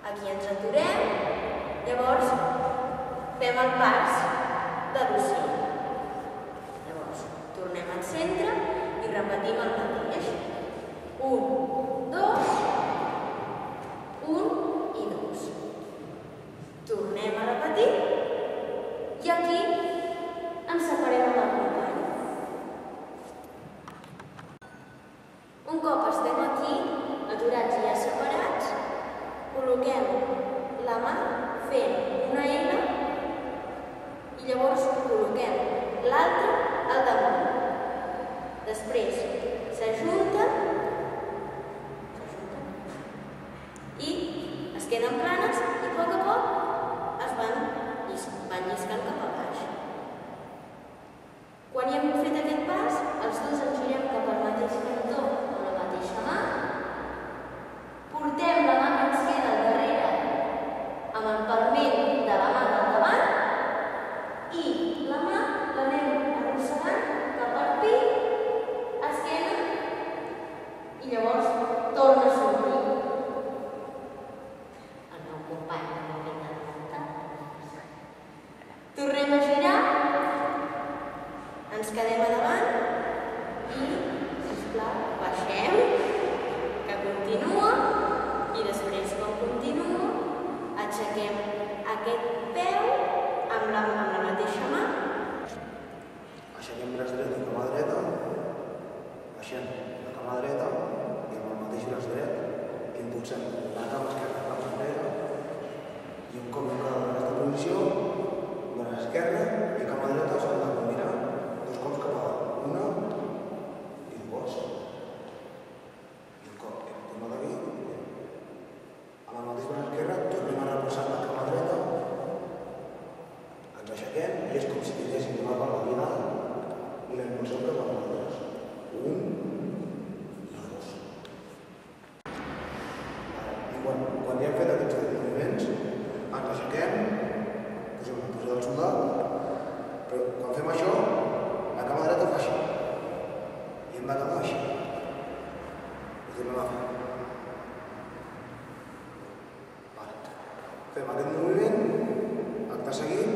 Aquí ens aturem, llavors fem el pas de l'ocell. Llavors tornem al centre i repetim el mateix. 1, 2, 1 i 2. Tornem a repetir i aquí ens separem amb el company. Un cop estem aquí, aturats i ja separats, col·loquem la mà fent una L i llavors col·loquem l'altra al damunt. Després s'ajunten i es queden planes i a poc es van lliscant cap a baix. Quan ja hem fet aquest pas, els dos ens girem cap al mateix cantó amb la mateixa mà, portem la mà que ens queda al darrere amb el palmell de la mà del davant i la mà l'anem arrossegant cap al pit, esquena i llavors torna a sortir. El meu company no m'ha d'intentar. Tornem a girar, ens quedem a davant i, sisplau, baixem, que continua i després, quan continua, aixequem aquest peu amb la mateixa mà. Aixequem braç dret i cama dreta, baixem la cama dreta i amb el mateix braç dret impulsem la cama esquerra a la cama dreta i un cop en aquesta posició, braç esquerre i cama dreta s'han de combinar dos cops cap a dalt, una i dos. I un cop hem tornat aquí, amb el mateix braç esquerre tornem a reposar la cama dreta, ens aixequem i és com si tinguéssim una part de vida i la impulsem cap a nosaltres. Un i dos. I quan ja hem fet aquests moviments, ens aixequem, posem la posició del soldat, però quan fem això, la cama dreta fa així. I hem d'acabar així. Ho tornem a fer. Fem aquest moviment, acte seguit,